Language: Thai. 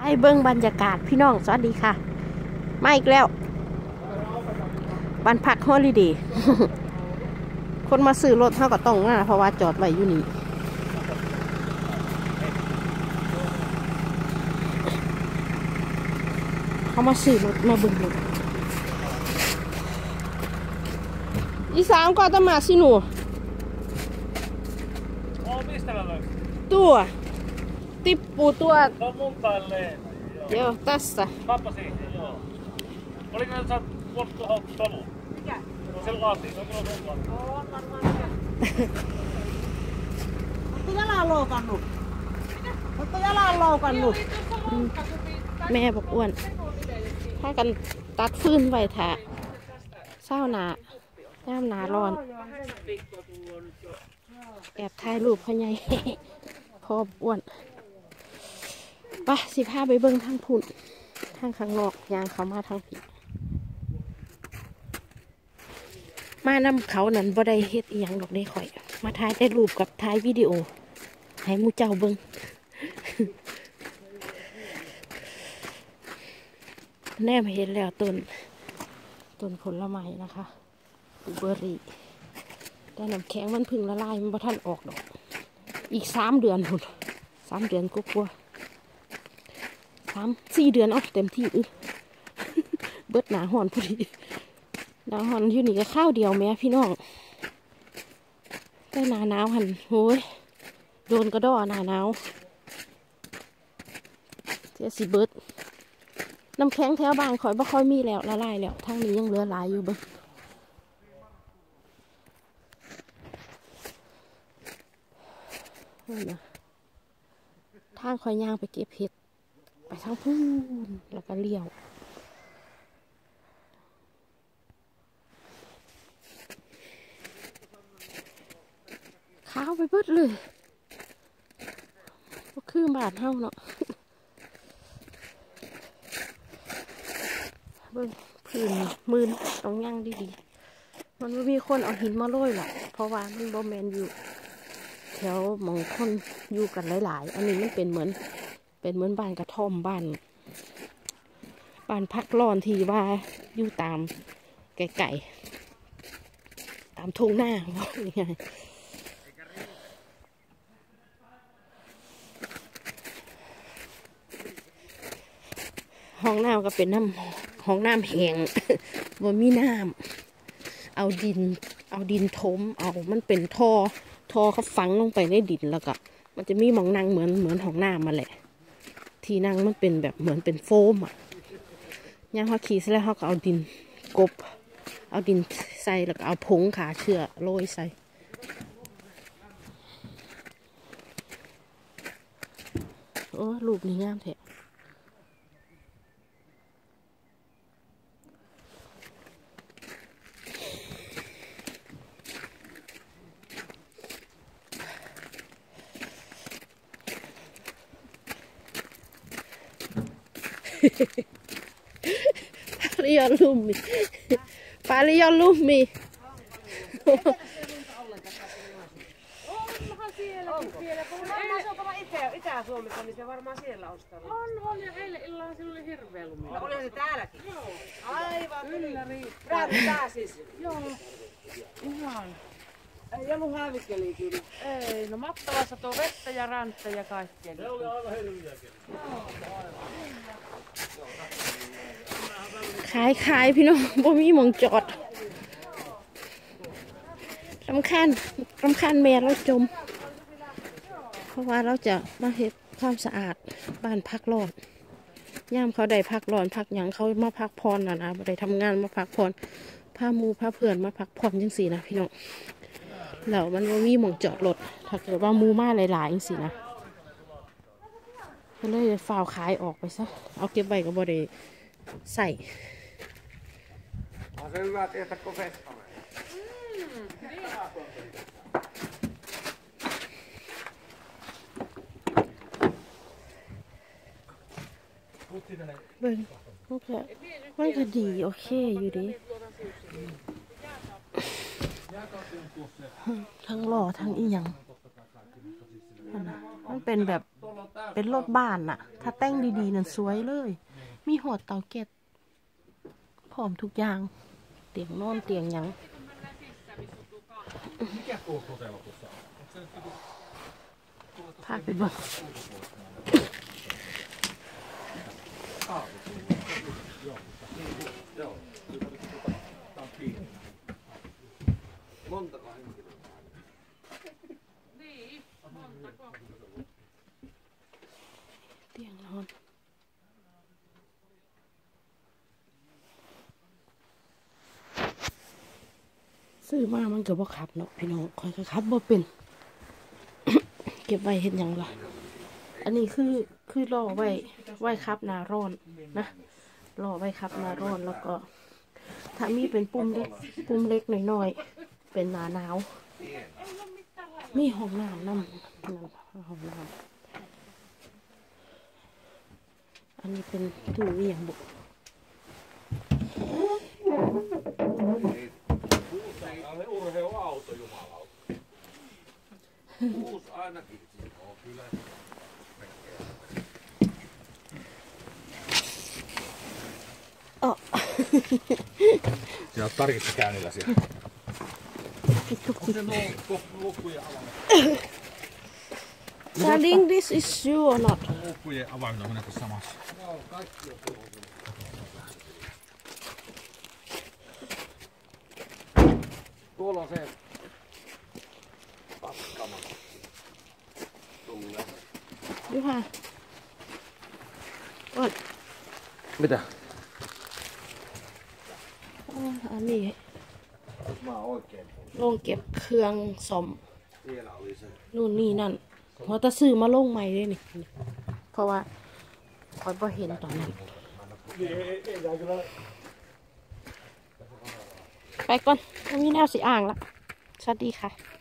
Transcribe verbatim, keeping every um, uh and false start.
ให้เบิ้งบรรยากาศพี่น้องสวัสดีค่ะมาอีกแล้วบ้านพักฮอลิเดย์คนมาซื้อรถเขาก็ต้องนะเพราะว่าจอดไว้อยู่นี่เขามาซื้อรถมาเบิ้งรถอีสามก็ต้องมาสิหนูตัวติปปูตัวเดี๋ยวตัสต์ Oliko sä vuotta tuohon toluun? Mikä? No se laati, se on kyllä sun laati. On varmaan mikä. Ootko jalan loukannut? Mikä? Ootko jalan loukannut? แม่บอกอ้วนถ้ากันตัดฟื้นไว้แทะเศร้าหนาย่ามหนาร้อนแอบถ่ายรูปพ่อใหญ่พออ้วนไปสิพาไปเบิ้งทางพุ่นทางข้างนอกยางเขามาทางผิดมานำเขานั้นบ่ได้เฮ็ดอีหยังดอกได้ข่อยมาถ่ายได้รูปกับถ่ายวิดีโอให้มูเจ้าเบิ้งแนมเห็นแล้วต้นต้นผลไม้นะคะเบอร์รี่แต่น้ำแข็งมันพึ่งละลายมันบ่ทันออกดอกอีกสามเดือนพุ่นสามเดือนก็กลัวสามสี่เดือนออกเต็มที่อึเบิดหนาหอนพอดีหนาหอนอยู่นี่ก็ข้าวเดียวแม่พี่น้องแต่หนาหนาวหันโอ้ยโดนกระดอหนาหนาวเจ๊สิเบิดน้ำแข็งแถวบ้านข่อยบ่ค่อยมีแล้วละลายแล้วทางนี้ยังเหลือหลายอยู่เบิ่งทางข่อยย่างไปเก็บเห็ดไปทางพูนแล้วก็เลี้ยวข้าวไปเบิดเลยก็คือบาดเท่าเนาะเบิ่งพื้นมืนต้องย่างดีๆมันไม่มีคนเอาหินมาโรยหรอกเพราะว่ามันบ่แมนอยู่แถวมองคนอยู่กันหลายๆอันนี้มันเป็นเหมือนเป็นเหมือนบ้านกระท่อมบ้านบ้านพักร้อนที่ว่าอยู่ตามไก่ๆตามทุ่งหน้าว่าอย่างไงห้องน้ำก็เป็นน้ำห้องน้ำแห้งบ่มีน้ำเอาดินเอาดินถมเอามันเป็นท่อท่อเขาฝังลงไปในดินแล้วก็มันจะมีหมองนั่งเหมือนเหมือนห้องน้ำมาแหละที่นั่งมันเป็นแบบเหมือนเป็นโฟมอ่ะย่างเขาขี่แล้วเขาก็เอาดินกบเอาดินใส่แล้วก็เอาผงขาเชื่อโรยใส่โอ้รูปนี้งามแท้Paljon lummi. Paljon lummi. Onhan sielläkin vielä. Varmaan se on tuolla Itä- Itä-Suomessa, niin se varmaan siellä ostanut. On, on ja eilen illalla sillä oli hirveä lumi. No olihan se täälläkin? Joo. Aivan. Kyllä riittää. Rääty tää siis. Joo. Ihan. Ei ollut hävikkeliä kyllä. Ei, no Mattalassa tuo vettä ja ränttä ja kaikkea. Se oli aivan hirviäkin. ขายขายพี่น้องบ่มีหมองจอดรำคาญรำคาญแม่เราจมเพราะว่าเราจะมาเฮ็ดความสะอาดบ้านพักร้อนย่ามเขาได้พักร้อนพักหยังเขามาพักพรน่ะนะบ่ได้ทำงานมาพักพรพาหมู่พาเพื่อนมาพักผ่อนจังซี่นะพี่น้องแล้วมันบ่มีหมองจอดรถถ้าเกิดว่าหมู่มาหลายๆจังซี่นะก็เลยฝ่าวขายออกไปซะเอาเก็บไว้ก็บ่ได้ใส่ On se hyvä tietää, kun vessalle. Vâng, ok. Vâng, thật đi, ok,อยู่ดีทั้งหล่อทั้งอีหยังมันเป็นแบบเป็นรถบ้านน่ะ ถ้าแต่งดีๆนั่นสวยเลย มีหอดเตาแก๊สพร้อมทุกอย่าง เตียงนอนเตียงหยังพาไปบ่ Montako henkilöä? เตียงนอนซื้อมามันก็บ่ขับเนาะพี่น้องคอยก็ขับบ่เป็น เก็บไว้เห็นหยังล่ะ อันนี้คือคือรอไว้ไว้ครับหนาร้อนนะรอไว้ครับหนาร้อนแล้วก็ ถ้ามีเป็นปุ่มเล็กปุ่มเล็กหน่อยๆเป็นหนาหนาวมีห้องน้ำน้ำห้องน้ำอันนี้เป็นตู้เวียงบุก Se urheiluauto, jumalauta. Uusi ainakin. Joo, kyllä. อ๋อ Sinä olet tarkissa käynnillä siellä. Lukkujen avain. Darling, this is you or not? Lukkujen avaimet on mennyt samassa. Joo, kaikki on tullut. Tuolla on se paskama. Tulee. Juha. What? Mitä? อันนี้ Mä oon oikein. ลงเก็บเครื่องซ่อม Siellä oli se. นู่นนี่นั่นเพราะจะซื้อมาลงใหม่เลยนี่ เพราะว่าคอยบ่เห็นตอนนั้น ไปก่อนอันนี้แนวสีอ่างละ สวัสดีค่ะ